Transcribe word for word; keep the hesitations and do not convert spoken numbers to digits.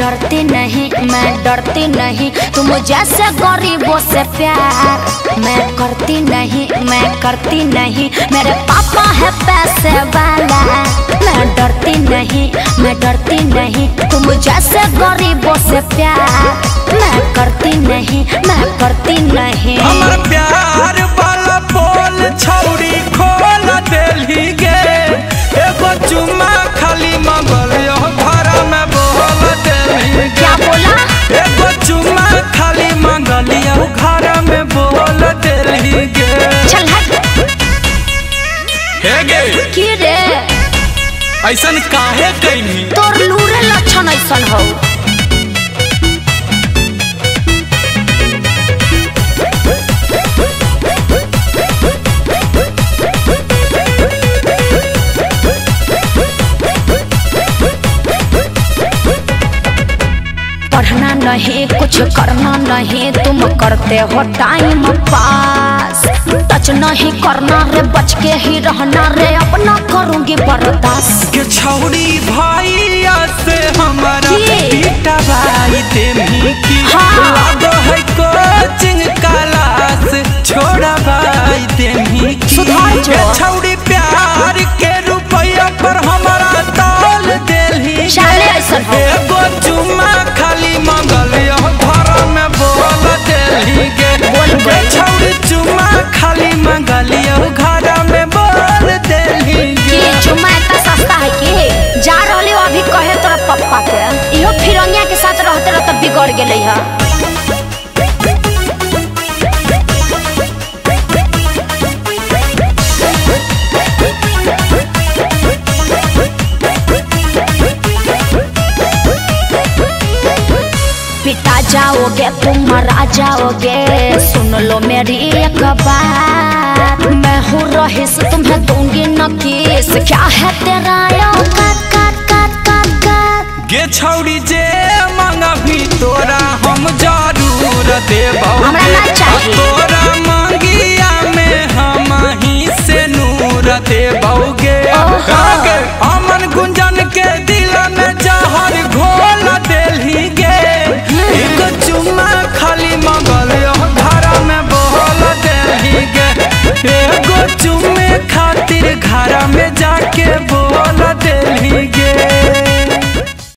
डरती नहीं, मैं डरती नहीं, तुम जैसे गरीबों से प्यार मैं करती नहीं, मैं करती नहीं, मेरे पापा है पैसे वाला। मैं डरती नहीं, मैं डरती नहीं, तुम जैसे गरीबों से प्यार मैं करती नहीं, मैं करती नहीं। हमर प्यार वाला बोल छौरी खोल देली गे, एगो चुम्मा खाली मंगल यो घर में बोल देली गे। क्या बोला? एगो चुम्मा खाली मंगल यो घर में बोल देली गे। चल हट। हे गे की रे ऐसन काहे कइनी? तोर लूरे लक्षण ऐसन हो। पढ़ना नहीं, कुछ करना नहीं, तुम करते हो टाइम पास। टच नहीं करना रे, बच के ही रहना रे, अपना करूंगी बर्दाश्त। के छौरी भैया से हमारा बेटा भाई देनी की लागो है कोचिंग क्लास छोड़ा भाई देनी की। सुधार जो। के छौरी प्यार के रुपया पर हमारा ताल देली चाले ऐसन हो। एगो चुम्मा खाली मंगल यो घर में बोल देली गे। बोल के छौरी चुम्मा खाली मंगल यो घर में बोल देली गे। कि चुम्मा इतना सस्ता है कि जा रहली हो अभी कहे तोरा पप्पा के इहो फिरंगिया के साथ रहते रहते बिगड़ गेलै है। पिटा जाओगे तुम मरा जाओगे, सुन लो मेरी एक बात, मैं हूँ रहीस तुम्हें दूंगी न किस। क्या है तेरा औकात? काट काट काट काट। गे छौरी जे मांगा भी तोरा हम जरूर देबौ।